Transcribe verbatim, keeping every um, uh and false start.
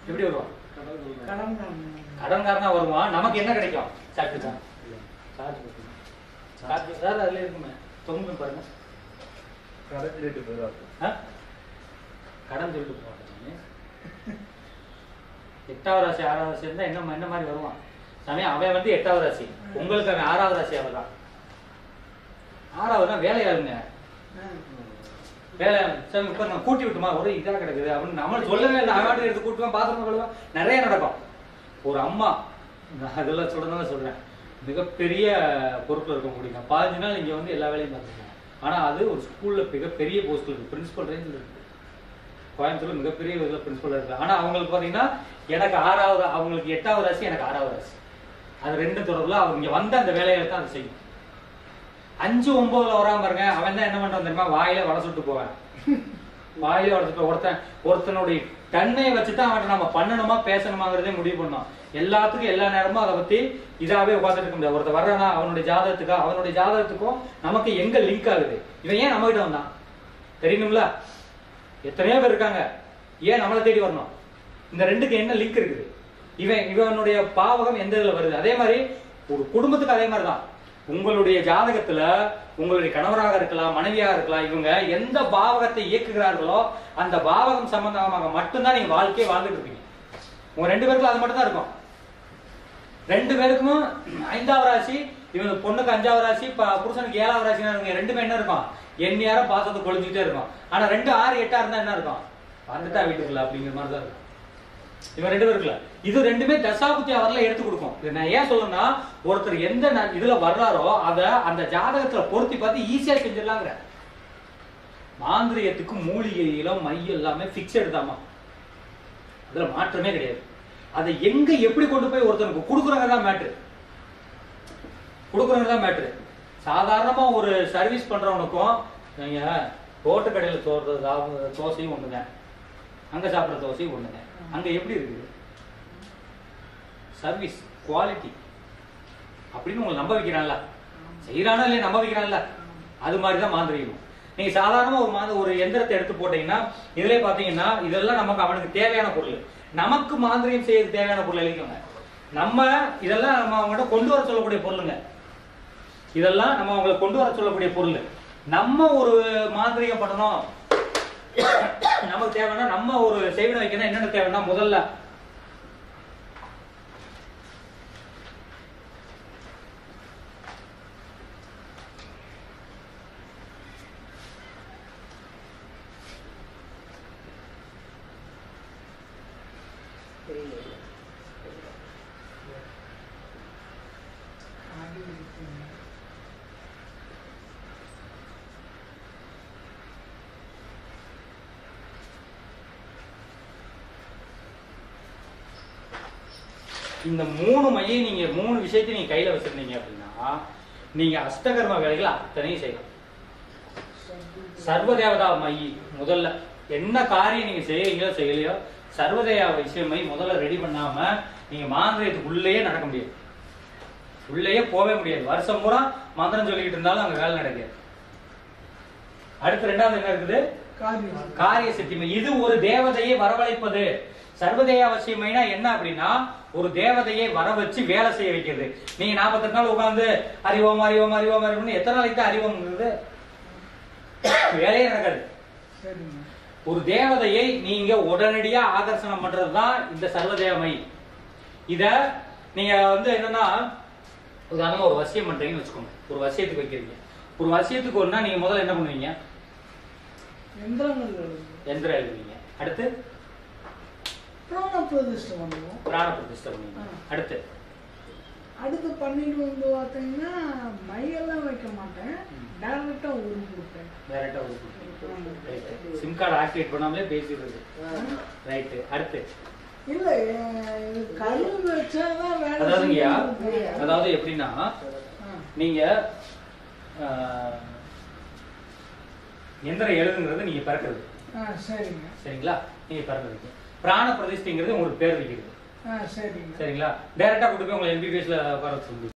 எப்படி வருவான்? கடன்காரனா வருவான். நமக்கு என்ன கிடைக்கும்? சாப்பிட்டு தான் சாப்பிட்டு சார் அதுல இருக்குமே தொங்கு பாருங்க. கடன் சொல்லிட்டு போயிடுவாங்க. கடன் சொல்லிட்டு போவாங்க. எட்டாவது ராசி ஆறாவது ராசி இருந்தா என்ன என்ன மாதிரி வருவான்? சமயம் அவன் வந்து எட்டாவது ராசி, உங்களுக்கு அவன் ஆறாவது ராசி. அவன் தான் ஆறாவது தான் வேலையாளுங்க. வேலை சார் இப்ப நான் கூட்டி விட்டுமா ஒரு இதா கிடக்குது அப்படின்னு நம்மள சொல்லவே இல்லை. அவன் எடுத்து கூட்டுவான், பாத்ரூம் கழுவான், நிறைய நடக்கும். ஒரு அம்மா, நான் அதெல்லாம் சொல்றதுனால சொல்றேன், மிகப்பெரிய பொறுப்பில் இருக்க முடியும். பதினஞ்சு நாள் இங்க வந்து எல்லா வேலையும் பார்த்துருக்கேன். ஆனா அது ஒரு ஸ்கூல்ல மிகப்பெரிய போஸ்ட்ல இருக்கு, பிரின்சிபல் ரேஞ்சில் இருக்கு. கோயம்புத்தூர்ல மிகப்பெரிய இதில் பிரின்சிபல் இருக்கு. ஆனா அவங்களுக்கு பாத்தீங்கன்னா எனக்கு ஆறாவது, அவங்களுக்கு எட்டாவது ராசி, எனக்கு ஆறாவது ராசி. அது ரெண்டு தொடர்புல அவங்க இங்க வந்த அந்த வேலைகளை தான் அதை செய்யும். அஞ்சு ஒன்பதுல வராம பாருங்க, அவன் தான் என்ன பண்றான் தெரியுமா? வாயில வடை சுட்டு போவேன். வாயில வடை சுட்டு ஒருத்தன் ஒருத்தனுடைய தன்மையை வச்சுதான் அவன் நம்ம பண்ணணுமா பேசணுமாங்கிறதே முடிவு பண்ணோம். எல்லாத்துக்கும் எல்லா நேரமும் அதை பத்தி இதாவே உட்காந்துட்டு இருக்க முடியாது. ஒருத்தர் வர்றானா அவனுடைய ஜாதகத்துக்கா அவனுடைய ஜாதகத்துக்கும் நமக்கு எங்க லிங்க் ஆகுது? இவன் ஏன் நம்ம கிட்ட வந்தான் தெரியணும்ல? எத்தனையோ பேர் இருக்காங்க, ஏன் நம்மளை தேடி வரணும்? இந்த ரெண்டுக்கு என்ன லிங்க் இருக்குது? இவன் இவனுடைய பாவகம் எந்த இதுல வருது? அதே மாதிரி ஒரு குடும்பத்துக்கு அதே மாதிரிதான். உங்களுடைய ஜாதகத்துல உங்களுடைய கணவராக இருக்கலாம், மனைவியாக இருக்கலாம், இவங்க எந்த பாவகத்தை இயக்குகிறார்களோ அந்த பாவகம் சம்பந்தமாக மட்டும்தான் நீங்க வாழ்க்கையை வாழ்ந்துட்டு இருப்பீங்க. உங்க ரெண்டு பேருக்கும் அது மட்டும் தான் இருக்கும். ரெண்டு பேருக்கும் ஐந்தாவது ராசி, இவங்க பொண்ணுக்கு அஞ்சாவது ராசி, புருஷனுக்கு ஏழாவது ராசி, ரெண்டுமே என்ன இருக்கும்? எந்நேரம் பாசத்தை கொழுந்துட்டே இருக்கும். ஆனா ரெண்டு ஆறு எட்டா இருந்தா என்ன இருக்கும்? வந்துட்டா வீட்டுக்குள்ள அப்படிங்கிற மாதிரி தான் இருக்கும். இவன் ரெண்டு பேருக்குல இது ரெண்டுமே தசாபுத்தி அவர்ல எடுத்து கொடுக்கும். இது நான் ஏன் சொல்லணும்னா, ஒருத்தர் எந்த இதுல வர்றாரோ அத அந்த ஜாதகத்துல பொருத்தி பார்த்து ஈஸியா செஞ்சிடலாங்கிற. மாந்திரியத்துக்கு மூலிகையிலும் மையம் எல்லாமே பிக்சட் தாமா, அதுல மாற்றமே கிடையாது. அதை எங்க எப்படி கொண்டு போய் ஒருத்தனுக்கு கொடுக்குறாங்க தான் மேட்ரு, கொடுக்குறாங்க தான் மேட்ரு. சாதாரணமா ஒரு சர்வீஸ் பண்றவனுக்கும் நீங்க ரோட்டு கடையில் தோறது தோசையும் ஒண்ணுங்க, அங்க சாப்பிட்ற தோசையும் ஒண்ணுங்க. அங்க எப்படி இருக்குது சர்வீஸ் குவாலிட்டி அப்படின்னு உங்களை நம்ப வைக்கிறான்ல, செய்யறானா இல்லையா நம்ப வைக்கிறான்ல, அது மாதிரிதான் மாந்திரிகம். நீங்க சாதாரணமா ஒரு மாந்த ஒரு எந்திரத்தை எடுத்து போட்டீங்கன்னா இதுல பாத்தீங்கன்னா இதெல்லாம் நமக்கு அவனுக்கு தேவையான பொருள். நமக்கு மாந்திரியம் செய்யறது தேவையான பொருள் எழுதிக்கோங்க. நம்ம இதெல்லாம் நம்ம அவங்ககிட்ட கொண்டு வர சொல்லக்கூடிய பொருளுங்க. இதெல்லாம் நம்ம அவங்களை கொண்டு வர சொல்லக்கூடிய பொருள். நம்ம ஒரு மாந்திரிகம் பண்ணணும், நமக்கு தேவைன்னா நம்ம ஒரு செய்வினை வைக்கணும். என்னென்ன தேவைன்னா, முதல்ல இந்த மூணு மையம் நீங்க மூணு விஷயத்தை நீங்க கையில வச்சிருந்தீங்க அப்படின்னா நீங்க அஷ்டகர்ம வேலைகள் அத்தனையும் செய்யலாம். சர்வதேவதா மை முதல்ல என்ன காரியம் நீங்க செய்யறீங்களோ செய்யலையோ சர்வதேவ விஷயம் மை முதல்ல ரெடி பண்ணாம நீங்க மாந்திரியத்துக்குள்ளேயே நடக்க முடியாது, உள்ளேயே போவே முடியாது. வருஷம் பூரா மந்திரம் சொல்லிக்கிட்டு இருந்தாலும் அங்க வேலை நடக்காது. அடுத்து ரெண்டாவது என்ன இருக்குது? காரிய சித்திமை. இது ஒரு தேவதையை வரவழைப்பது. சர்வதேய அவசியமைனா என்ன அப்படின்னா, ஒரு தேவதையை வர வச்சு வேலை செய்ய வைக்கிறது. நீங்க நாற்பத்தெட்டு நாள் உட்கார்ந்து அறிவோம் அறிவோம் அறிவோம் அறிவோம் எத்தனை நாளைக்கு தான் அறிவோம்ங்கிறது வேலையே நடக்காது. ஒரு தேவதையை நீங்க உடனடியா ஆகர்ஷணம் பண்றதுதான் இந்த சர்வதேவமை. இத நீங்க வந்து என்னன்னா, உதாரணமா ஒரு வசியம் பண்றீங்கன்னு வச்சுக்கோங்க. ஒரு வசியத்துக்கு வைக்கிறீங்க. ஒரு வசியத்துக்கு ஒன்னா நீங்க முதல்ல என்ன பண்ணுவீங்க? எந்திரம் எழுதுவீங்க. அடுத்து பிராண பிரதிஷ்டை பண்ணுவோம். பிராண பிரதிஷ்டை பண்ணுவீங்க. அடுத்து அடுத்து பண்ணிட்டு வந்து பார்த்தீங்கன்னா மையெல்லாம் வைக்க மாட்டேன், டைரக்டா ஊரு கொடுப்பேன். டைரக்டா ஊரு கொடுப்பேன். ரைட். சிம் கார்டு ஆக்டிவேட் பண்ணாமலே பேசிடுறது. ரைட். அடுத்து இல்ல கல்லு வச்சாதான் வேலை. அதாவதுங்கய்யா, அதாவது எப்படின்னா நீங்க எந்திரம் எழுதுங்கிறது நீங்க பிறக்கிறது. சரிங்க. சரிங்களா? நீங்க பிறந்ததுக்கு பிராண பிரதிஷ்டைங்கிறது உங்களுக்கு பேர் வைக்கிறது. சரிங்க. சரிங்களா? டைரக்டா கூட்டு போய் உங்களை எம்பிபிஎஸ்ல உட்கார சொல்லி